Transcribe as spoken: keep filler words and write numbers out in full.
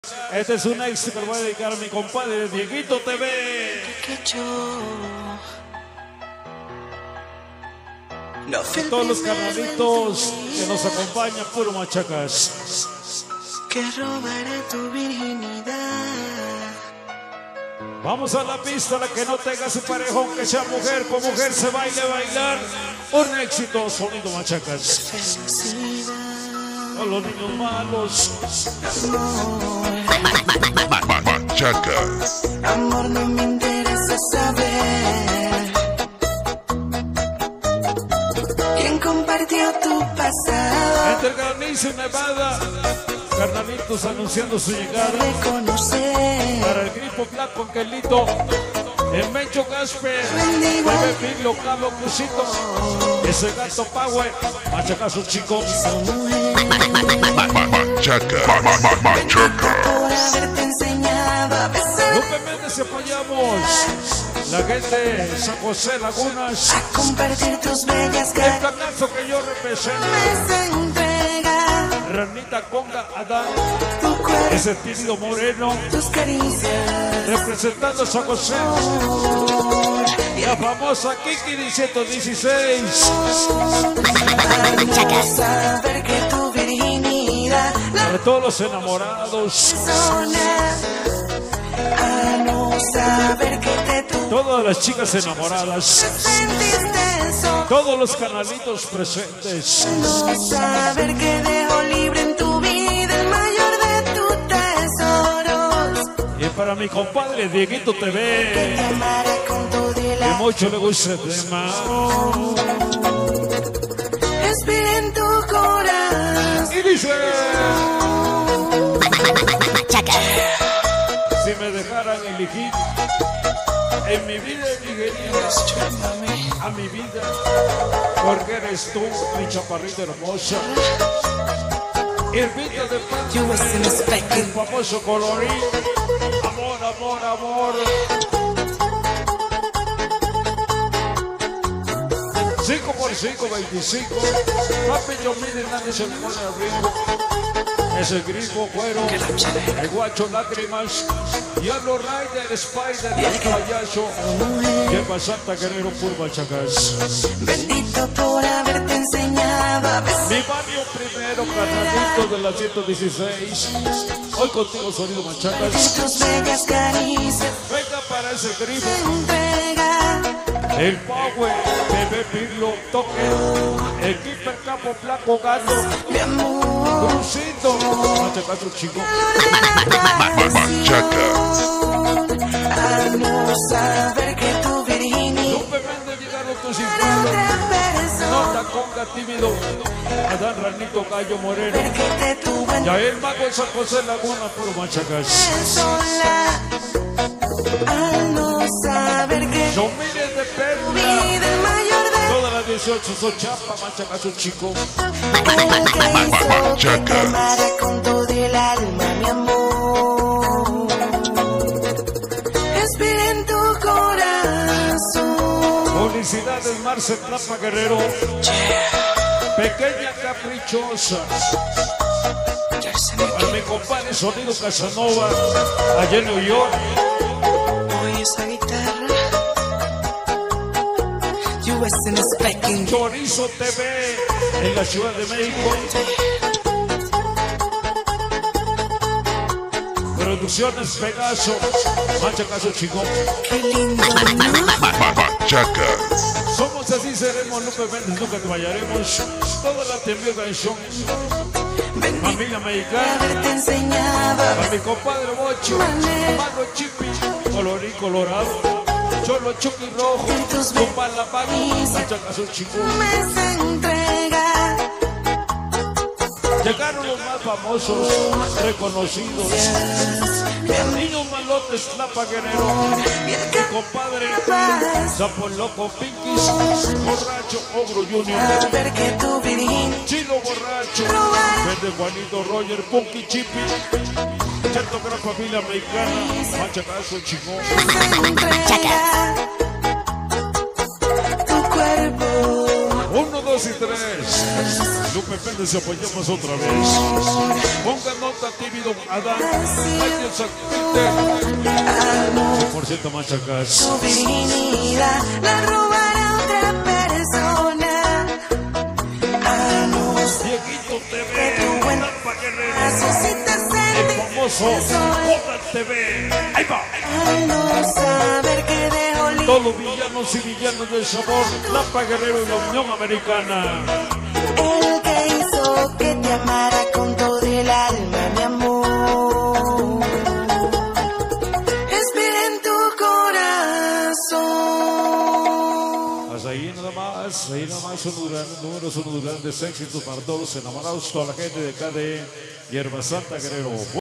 Este es un éxito que le voy a dedicar a mi compadre Dieguito T V. A todos los carnalitos que nos acompañan, puro machacas. Que robará tu virginidad. Vamos a la pista, la que no tenga su pareja, aunque sea mujer, con mujer se baile, bailar. Un éxito, sonido machacas. A los niños malos. Machacas. Amor, no me interesa saber quién compartió tu pasado. Entre Granizo y Nevada, carnalitos anunciando su llegada. Reconocer. Para el Grifo Blanco, Angelito, el Mencho Gasper, Bebé Pilo, Cabo Cusito, ese Gato Power, machacazo chico. Machaca, machaca. Por haberte enseñado a besar. Lupe Méndez, apoyamos. La gente de San José Lagunas. A compartir tus bellas El caras. placazo que yo represento. Se entrega Ranita Conga Adán, tu cuerpo, ese tímido moreno, tus caricias. representando a San José. La famosa Kiki ciento dieciséis. Para saber que tu virginidad la Para todos los enamorados. persona. A no saber que te tu Todas las chicas enamoradas. sentiste eso. Todos los canalitos presentes. No saber que dejo libre en tu vida el mayor de tus tesoros. Y para mi compadre Dieguito T Que te V, amaré con todo y que la mucho le gusta el tema. respira en tu corazón. Y dice: si me dejaran elegir en mi vida elegiría a mi vida, porque eres tú, mi chaparrita hermosa. Irvita de You was in a pan, speck. el famoso colorín. Amor, amor, amor. cinco por cinco, veinticinco. Papi, yo mire, nadie se le pone al ritmo. Es el Grifo, cuero, el guacho, lágrimas. Diablo Rider, Spider, el payaso. Lleva Santa Guerrero, puro machacas. Bendito por haberte enseñado a besar. Mi barrio primero, carnalito de la ciento dieciséis. Hoy contigo, sonido machacas. Tus bellas caricias. Venga para ese Grifo. Entrega El Power, Bebé Pirlo, Toque. El Keeper Capo, Flaco, Gato. mi amor. Crucito. Machacazo chico. Machacas. A no saber que tu virginidad Lupe Méndez, llegaron tus era infames. otra persona. Nota Conga, tímido. Adán Ranito, Gallo Moreno. Que te tuvo en Ya el mago de San José Laguna, puro machacas. sola. Al no saber que Yo mire de tu perla. vida el mayor de Todas las dieciocho son chapa, machacazo chico. el que hizo que Machaca. te amara con todo el alma, mi amor. Respira en tu corazón. Felicidades, Marce Trapa Guerrero. Pequeña caprichosa. A mi compadre Sonido Casanova, allá en New York. Oye esa guitarra. You was in a speck. Chorizo T V en la Ciudad de México. Producciones Pegaso, machacazo chico. Qué lindo, ¿no? Machacas. Somos así, seremos, Lupe Méndez, nunca te fallaremos. Toda la temblor canción. Bendito Familia por mexicana. haberte enseñado a A mi compadre Bocho, Mano Chipi, Colorín Colorado, Cholo Chucky Rojo, Tumba la Mano, machacazo chico. besar. Se entrega Llegaron los más famosos, reconocidos. Niños Malotes, Tlapa Guerrero, y el mi que compadre paz. Sapo Loco Pinkies, Borracho Ogro Junior, Saber que tu virginidad Chilo Borracho, Verde Juanito Roger, Punky Chipi, Cheto Gran Familia Mexicana, machacazo chico. se entrega tu cuerpo. Uno, dos, dos y tres. Lupe Pérez, apoyamos otra vez. Ponga nota, tímido Adán. Ay, exactamente. Por cierto, machacas. Su virginidad la robará otra persona. A no ser Dieguito T V. que tu buen Lampa Guerrero. necesitas El sentir famoso Joda T V. Ahí va. al no saber que dejo libre. Todos villanos y villanos del sabor. Lampa Guerrero y la Unión Americana. El que hizo que te amara con todo el alma, mi amor. Espera en tu corazón. Hasta ahí nada más, ahí nada más son grandes números, son grandes éxitos para todos los enamorados, toda la gente de acá de Hierba Santa Guerrero.